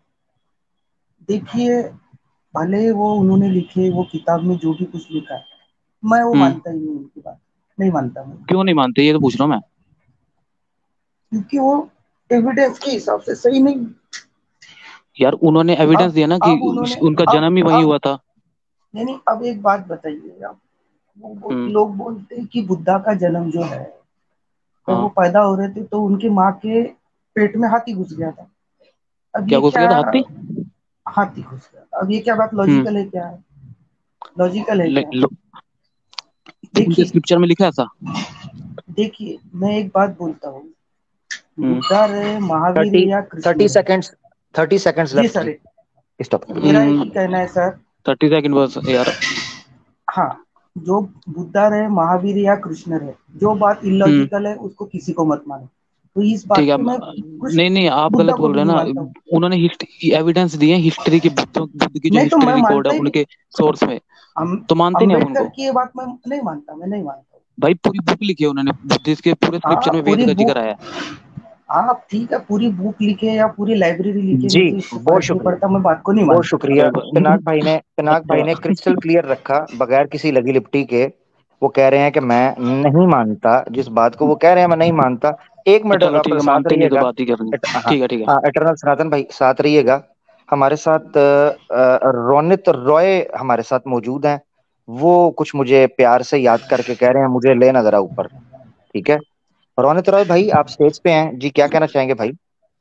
Speaker 5: देखिए, भले वो उन्होंने लिखे वो किताब में जो भी कुछ लिखा है, मैं वो
Speaker 6: हम्म।
Speaker 5: मानता ही नहीं उनकी बात, नहीं मानता मैं।
Speaker 6: क्यों नहीं मानते, ये तो पूछ रहा हूँ मैं।
Speaker 5: क्योंकि वो एविडेंस के हिसाब से सही नहीं।
Speaker 6: यार उन्होंने एविडेंस
Speaker 5: अब
Speaker 6: दिया ना कि
Speaker 5: अब उन्होंने
Speaker 6: उनका
Speaker 5: अब
Speaker 6: जन्म ही वहीं
Speaker 5: अब
Speaker 6: हुआ था।
Speaker 5: नहीं नहीं, अब एक बात बताइए आप। वो, वो
Speaker 6: हम्म।
Speaker 5: लोग बोलते हैं कि बुद्धा का जन्म जो है, जब वो
Speaker 6: हाँ।
Speaker 5: पैदा हो रहे थे तो उनके माँ के पेट में हाथी घुस गया था। अब
Speaker 6: क्या
Speaker 5: ये
Speaker 6: घुस
Speaker 5: क्या,
Speaker 6: गया था, हाथी?
Speaker 5: हाथी घुस गया, अब ये क्या बात
Speaker 6: हम्म।
Speaker 5: लॉजिकल है? क्या है लॉजिकल है?
Speaker 6: ले-
Speaker 5: क्या?
Speaker 6: लो- उनके
Speaker 5: देखिए
Speaker 6: स्क्रिप्चर में लिखा है ऐसा?
Speaker 5: देखिए, मैं एक बात बोलता हूँ,
Speaker 6: हम्म
Speaker 5: बुद्धा रहे, महावीर
Speaker 2: थर्टी
Speaker 5: या कृष्ण
Speaker 2: थर्टी
Speaker 5: रहे।
Speaker 2: सेकेंड्स थर्टी सेकेंड्स
Speaker 5: जी
Speaker 2: लेफ्ट
Speaker 5: सर,
Speaker 2: जी, स्टॉप।
Speaker 5: मेरा एक ही कहना है सर।
Speaker 6: थर्टी सेकेंड बस यार।
Speaker 5: हाँ, जो बुद्धा रहे, महावीर या कृष्ण रहे, जो बात
Speaker 6: हम्म।
Speaker 5: इलॉजिकल है उसको किसी को मत मानो। तो इस बात
Speaker 6: ठीक है।
Speaker 5: पे मैं कुछ
Speaker 6: नहीं नहीं, आप
Speaker 5: बुद्धा
Speaker 6: गलत
Speaker 5: को
Speaker 6: बोल
Speaker 5: भी
Speaker 6: रहे हैं
Speaker 5: नहीं
Speaker 6: ना।
Speaker 5: मानता हूँ।
Speaker 6: उन्होंने एविडेंस दिए हैं हिस्ट्री की, बुद्ध बुद्ध की जो
Speaker 5: नहीं तो
Speaker 6: हिस्ट्री
Speaker 5: मैं
Speaker 6: रिकॉर्ड
Speaker 5: मानता
Speaker 6: है
Speaker 5: ही नहीं।
Speaker 6: उनके सोर्स में,
Speaker 5: हम
Speaker 6: तो मानते नहीं आप
Speaker 5: अम्बेडकर
Speaker 6: उनको?
Speaker 5: की ये बात मैं नहीं मानता, मैं नहीं मानता हूँ।
Speaker 6: भाई पूरी बुक लिखी है उन्होंने, बुद्धिस्ट के पूरे
Speaker 5: हाँ
Speaker 6: स्क्रिप्चर में वेद
Speaker 5: पूरी
Speaker 6: का जिक्र
Speaker 5: बुक,
Speaker 6: आया
Speaker 5: आप ठीक है पूरी बुक लिखे या पूरी लाइब्रेरी लिखे,
Speaker 2: जी
Speaker 5: मुझे इससे
Speaker 2: बहुत
Speaker 5: फर्क नहीं
Speaker 2: शुक्रिया,
Speaker 5: पड़ता, मैं बात को नहीं
Speaker 2: बहुत
Speaker 5: मानता।
Speaker 2: शुक्रिया।
Speaker 6: है।
Speaker 2: पिनाक भाई ने पिनाक भाई ने
Speaker 6: अच्छा।
Speaker 2: क्रिस्टल क्लियर रखा बगैर किसी लगी लिपटी के। वो कह रहे हैं कि मैं नहीं मानता जिस बात को वो कह रहे हैं, मैं नहीं मानता। एक मिनट
Speaker 6: चलो
Speaker 2: आप
Speaker 6: ठीक है,
Speaker 2: साथ
Speaker 6: मानते नहीं तो
Speaker 2: रहिएगा।
Speaker 6: बात ही करनी।
Speaker 2: एट, हाँ
Speaker 6: ठीक है ठीक है।
Speaker 2: हाँ, एटर्नल सनातन भाई साथ रहिएगा हमारे साथ। अ, अ, रोनित रॉय हमारे साथ मौजूद हैं। वो कुछ मुझे प्यार से याद करके कह रहे हैं मुझे लेना जरा ऊपर। ठीक है, रोनित रॉय भाई आप स्टेज पे हैं जी, क्या कहना चाहेंगे भाई?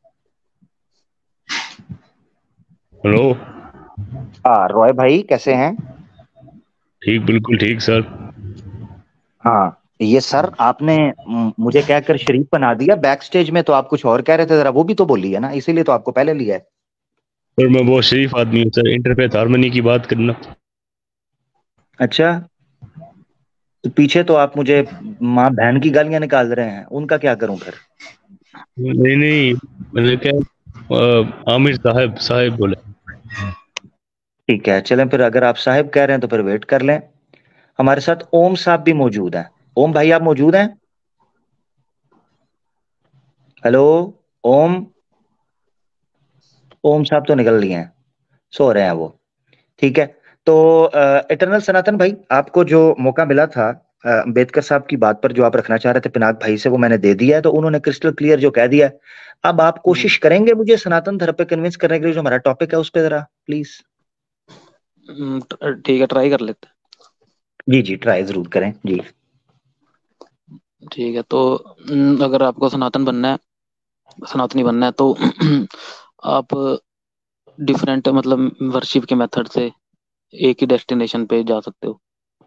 Speaker 7: हेलो।
Speaker 2: हाँ रॉय भाई कैसे हैं?
Speaker 7: ठीक, बिल्कुल ठीक सर।
Speaker 2: हाँ ये सर आपने म, मुझे कहकर शरीफ बना दिया, बैक स्टेज में तो आप कुछ और कह रहे थे, जरा वो भी तो बोलिए ना, इसीलिए तो आपको पहले लिया है।
Speaker 7: सर मैं बहुत शरीफ आदमी हूँ सर, इंटरफेथ हार्मनी की बात करना।
Speaker 2: अच्छा, तो पीछे तो आप मुझे माँ बहन की गालियां निकाल रहे हैं, उनका क्या करूं फिर?
Speaker 7: नहीं नहीं, मैंने क्या, अ, आमिर साहब साहब बोले।
Speaker 2: ठीक है चलें फिर, अगर आप साहिब कह रहे हैं तो फिर वेट कर लें। हमारे साथ ओम साहब भी मौजूद हैं। ओम भाई आप मौजूद हैं? हेलो ओम। ओम साहब तो निकल लिए हैं, सो रहे हैं वो। ठीक है, तो इटरनल सनातन भाई आपको जो मौका मिला था अ, अम्बेडकर साहब की बात पर जो आप रखना चाह रहे थे पिनाक भाई से, वो मैंने दे दिया है, तो उन्होंने क्रिस्टल क्लियर जो कह दिया है। अब आप कोशिश करेंगे मुझे सनातन धर्म पे कन्विंस करने के लिए, जो हमारा टॉपिक है उस पे जरा प्लीज।
Speaker 6: हम्म, ठीक है, ट्राई कर लेते
Speaker 2: जी जी ट्राई जरूर करें जी।
Speaker 6: हैं। ठीक है, तो हम्म, अगर आपको सनातन बनना है, सनातनी बनना है, तो आप डिफरेंट मतलब वर्शिप के मेथड से एक ही डेस्टिनेशन पे जा सकते हो।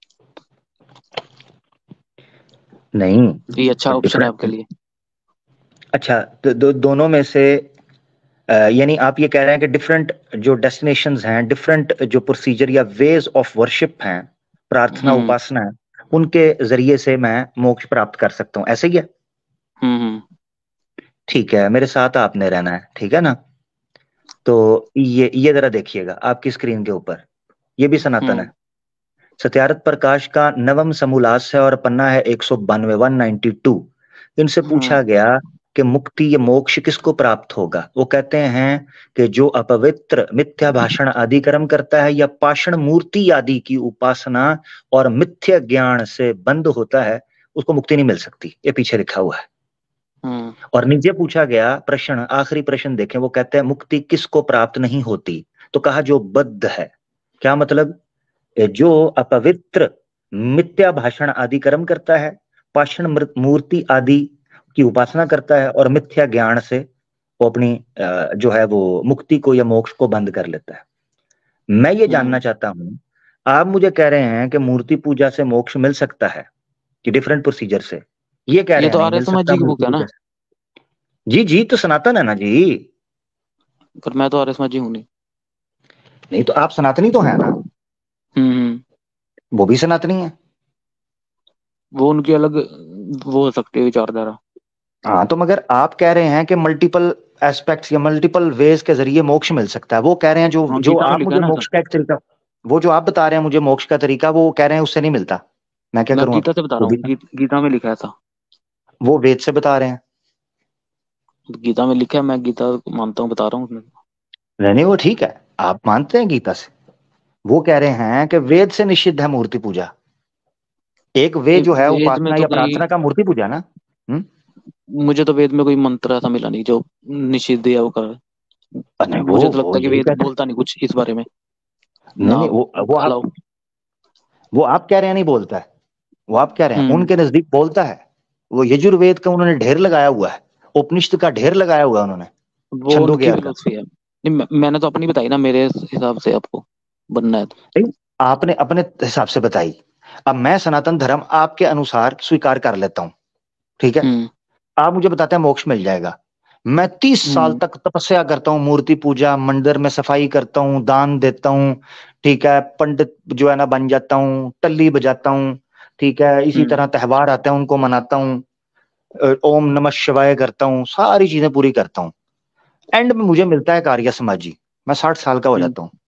Speaker 2: नहीं
Speaker 6: ये अच्छा ऑप्शन है आपके
Speaker 2: डिफरेंट,
Speaker 6: लिए।
Speaker 2: अच्छा तो दो, दोनों में से अ, यानी आप ये कह रहे हैं कि डिफरेंट जो डेस्टिनेशंस हैं, डिफरेंट जो प्रोसीजर या वेज ऑफ वर्शिप हैं, प्रार्थना
Speaker 6: हम्म
Speaker 2: उपासना है, उनके जरिए से मैं मोक्ष प्राप्त कर सकता हूँ, ऐसे ही है?
Speaker 6: हम्म हम्म
Speaker 2: ठीक है, मेरे साथ आपने रहना है, ठीक है ना? तो ये ये जरा देखिएगा आपकी स्क्रीन के ऊपर, ये भी सनातन है।
Speaker 6: हम्म
Speaker 2: सत्यार्थ प्रकाश का नवम समूलास है और पन्ना है एक सौ बानवे वन नाइनटी टू। इनसे
Speaker 6: हम्म
Speaker 2: पूछा गया कि मुक्ति या मोक्ष किसको प्राप्त होगा? वो कहते हैं कि जो अपवित्र मिथ्या भाषण आदि कर्म करता है या पाषाण मूर्ति आदि की उपासना और मिथ्या ज्ञान से बंद होता है, उसको मुक्ति नहीं मिल सकती, ये पीछे लिखा हुआ है।
Speaker 6: हम्म
Speaker 2: और नीचे पूछा गया प्रश्न, आखिरी प्रश्न देखें, वो कहते हैं मुक्ति किसको प्राप्त नहीं होती? तो कहा जो बद्ध है। क्या मतलब? जो अपवित्र मिथ्या भाषण आदि कर्म करता है, पाषाण मूर्ति आदि की उपासना करता है और मिथ्या ज्ञान से वो अपनी अ, जो है वो मुक्ति को या मोक्ष को बंद कर लेता है। मैं ये जानना
Speaker 6: हम्म
Speaker 2: चाहता हूं, आप मुझे कह रहे हैं कि मूर्ति पूजा से मोक्ष मिल सकता है कि डिफरेंट प्रोसीजर से, ये कह रहे
Speaker 6: ये
Speaker 2: हैं
Speaker 6: तो
Speaker 2: नहीं
Speaker 6: आर्य
Speaker 2: मिल
Speaker 6: समाज
Speaker 2: सकता
Speaker 6: जी की बुक
Speaker 2: मूर्ति
Speaker 6: है ना,
Speaker 2: पूजा से। जी जी तो सनातन है ना जी।
Speaker 6: पर मैं तो आर्य समाज जी हूँ नहीं।
Speaker 2: नहीं तो आप सनातनी तो है ना?
Speaker 6: हम्म हम्म,
Speaker 2: वो भी सनातनी है।
Speaker 6: वो उनकी अलग वो हो सकती है विचारधारा।
Speaker 2: हाँ तो मगर आप कह रहे हैं कि मल्टीपल एस्पेक्ट्स या मल्टीपल वेज के जरिए मोक्ष मिल सकता है, वो कह रहे हैं जो
Speaker 6: हाँ,
Speaker 2: जो
Speaker 6: गीता में
Speaker 2: आप
Speaker 6: लिखा है
Speaker 2: मुझे
Speaker 6: ना सर।
Speaker 2: मोक्ष का एक तरीका, वो जो आप बता रहे हैं मुझे मोक्ष का तरीका, वो कह रहे हैं उससे नहीं मिलता। मैं क्या
Speaker 6: मैं
Speaker 2: करूं अब?
Speaker 6: गीता से बता
Speaker 2: वो
Speaker 6: रहा
Speaker 2: भी
Speaker 6: हूँ, गी, गीता में लिखा है था।
Speaker 2: वो वेद से बता रहे हैं।
Speaker 6: गीता में लिखा है, मैं गीता मानता हूँ, बता रहा हूँ उसमें।
Speaker 2: नहीं नहीं वो ठीक है, आप मानते हैं गीता से। वो कह रहे हैं कि वेद से निषिद्ध है मूर्ति पूजा। एक वेद
Speaker 6: ये
Speaker 2: जो है
Speaker 6: वेद में
Speaker 2: उपासना
Speaker 6: तो
Speaker 2: या
Speaker 6: कहीं,
Speaker 2: प्रार्थना का, मूर्ति पूजा ना। हम्म।
Speaker 6: मुझे तो वेद में कोई मंत्र ऐसा मिला नहीं जो निषिद्ध या वो कर।
Speaker 2: नहीं वो
Speaker 6: मुझे तो लगता
Speaker 2: वो
Speaker 6: है कि
Speaker 2: यही
Speaker 6: वेद
Speaker 2: कहते
Speaker 6: बोलता नहीं कुछ इस बारे में
Speaker 2: हैं, नहीं
Speaker 6: ना।
Speaker 2: नहीं वो वो आप
Speaker 6: अलाउ।
Speaker 2: वो आप कह रहे हैं नहीं बोलता है, वो आप कह रहे हैं
Speaker 6: हम्म
Speaker 2: उनके नजदीक बोलता है। वो यजुर्वेद का उन्होंने ढेर लगाया हुआ है, उपनिषद का ढेर लगाया हुआ है उन्होंने,
Speaker 6: वो
Speaker 2: छंदों के
Speaker 6: उनकी
Speaker 2: यार का।
Speaker 6: फिलोसफी है। नहीं, मैं, मैंने तो अपनी बताई ना, मेरे हिसाब से आपको बनना है तो।
Speaker 2: नहीं, आपने अपने हिसाब से बताई। अब मैं सनातन धर्म आपके अनुसार स्वीकार कर लेता हूं, ठीक है?
Speaker 6: हम्म
Speaker 2: आप मुझे बताते हैं मोक्ष मिल जाएगा। मैं तीस साल
Speaker 6: हम्म
Speaker 2: तक तपस्या करता हूँ, मूर्ति पूजा, मंदिर में सफाई करता हूँ, दान देता हूँ, ठीक है, पंडित जो है ना बन जाता हूँ, टल्ली बजाता हूँ, ठीक है, इसी
Speaker 6: हम्म
Speaker 2: तरह त्योहार आते हैं उनको मनाता हूँ, अ, ओम नमः शिवाय करता हूँ, सारी चीजें पूरी करता हूँ। एंड में मुझे मिलता है कार्य समाजी, मैं साठ साल का हो
Speaker 6: हम्म
Speaker 2: जाता हूँ।